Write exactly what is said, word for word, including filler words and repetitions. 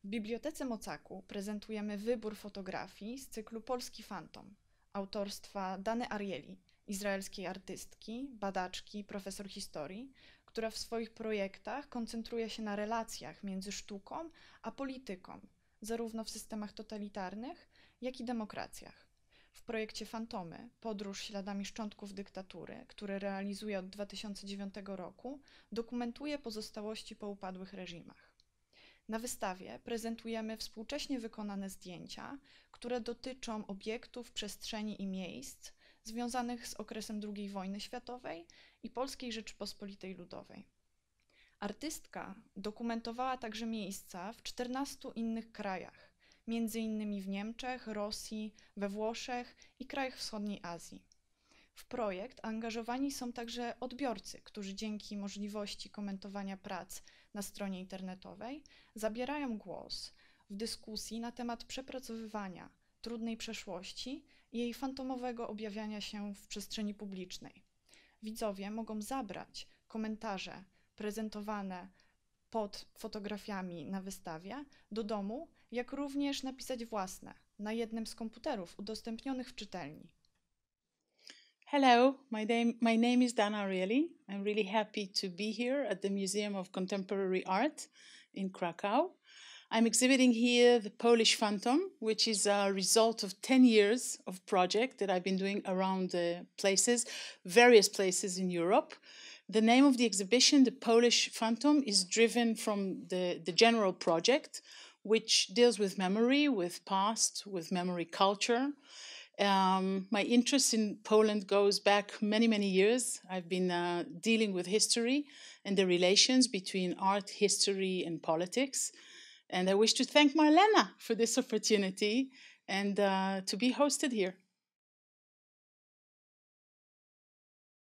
W Bibliotece Mocaku prezentujemy wybór fotografii z cyklu Polski Fantom autorstwa Dany Ariely, izraelskiej artystki, badaczki, profesor historii, która w swoich projektach koncentruje się na relacjach między sztuką a polityką, zarówno w systemach totalitarnych, jak i demokracjach. W projekcie Fantomy, podróż śladami szczątków dyktatury, który realizuje od dwa tysiące dziewiątego roku, dokumentuje pozostałości po upadłych reżimach. Na wystawie prezentujemy współcześnie wykonane zdjęcia, które dotyczą obiektów, przestrzeni i miejsc związanych z okresem drugiej wojny światowej i Polskiej Rzeczypospolitej Ludowej. Artystka dokumentowała także miejsca w czternastu innych krajach, między innymi w Niemczech, Rosji, we Włoszech i krajach wschodniej Azji. W projekt angażowani są także odbiorcy, którzy dzięki możliwości komentowania prac na stronie internetowej zabierają głos w dyskusji na temat przepracowywania trudnej przeszłości i jej fantomowego objawiania się w przestrzeni publicznej. Widzowie mogą zabrać komentarze prezentowane pod fotografiami na wystawie do domu, jak również napisać własne na jednym z komputerów udostępnionych w czytelni. Hello, my name, my name is Dana Ariely. I'm really happy to be here at the Museum of Contemporary Art in Krakow. I'm exhibiting here the Polish Phantom, which is a result of ten years of project that I've been doing around the places, various places in Europe. The name of the exhibition, the Polish Phantom, is driven from the, the general project, which deals with memory, with past, with memory culture. Um, my interest in Poland goes back many, many years. I've been uh, dealing with history and the relations between art, history, and politics. And I wish to thank Marlena for this opportunity and uh, to be hosted here.